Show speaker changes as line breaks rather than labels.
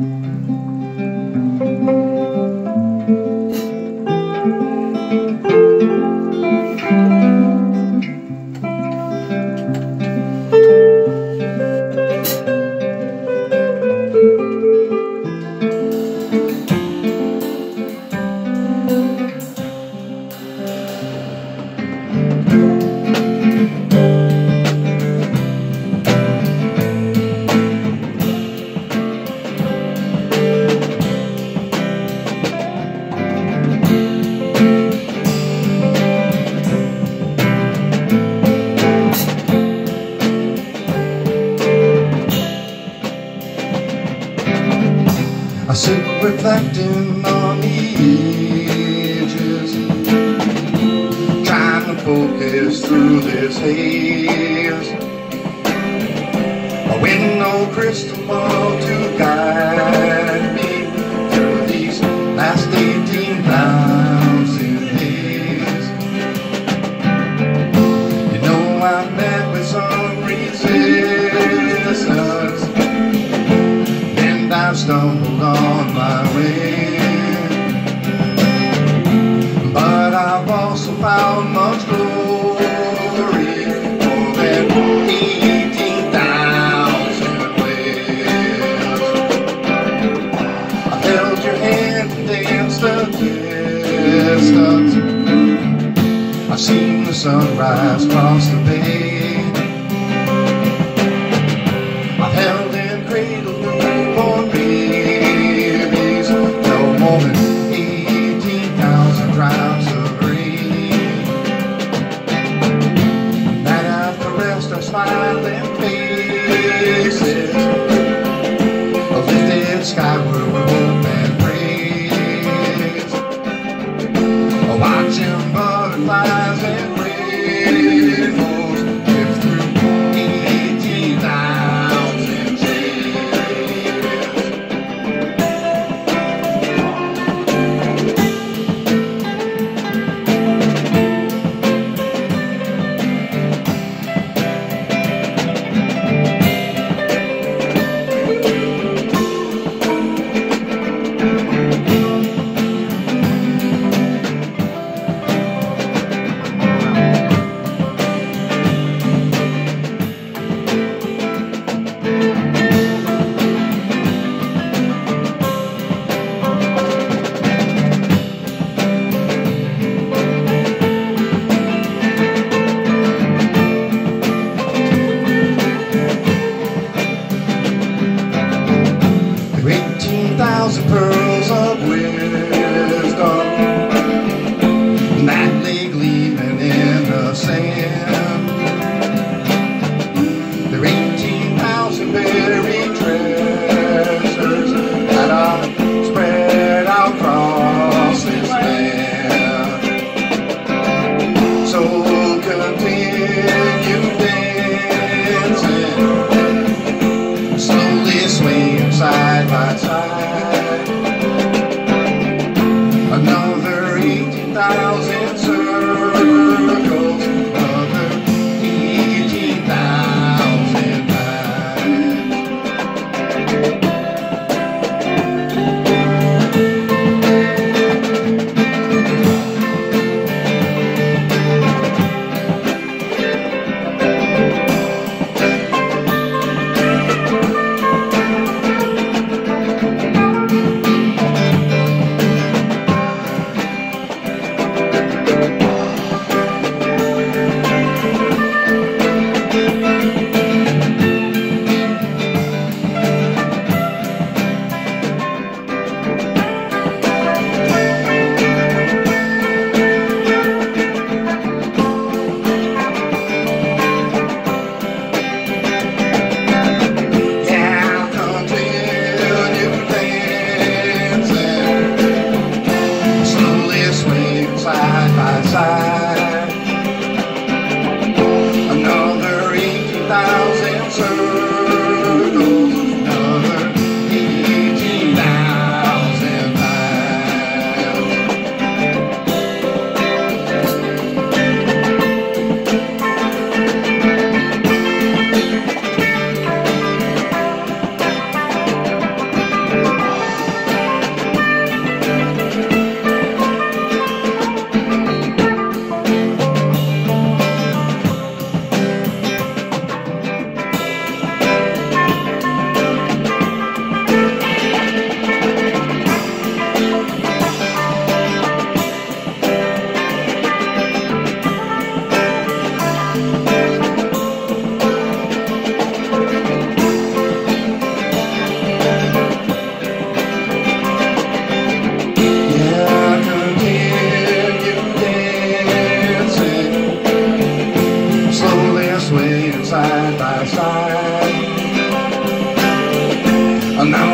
I sit reflecting on the edges, trying to focus through this haze. With no crystal ball to guide me through these last 18,000 days. You know I met with some resistance, and I've stumbled on my way, but I've also found much glory for that 18,000 ways. I held your hand and danced a distance. I've seen the sunrise across the bay. I've held and cradled for babies no more than 18,000 drops of rain. Night I've caressed our smiling faces, lifted skyward with hope and praise, watching butterflies and rainbows drift through 18,000 shades. There are 18,000 pearls of wisdom nightly gleaming in the sand. There are 18,000 buried treasures that are spread out across this land. So continue dancing, slowly swaying side by side. Another 18,000 circles, another 18,000 times. Now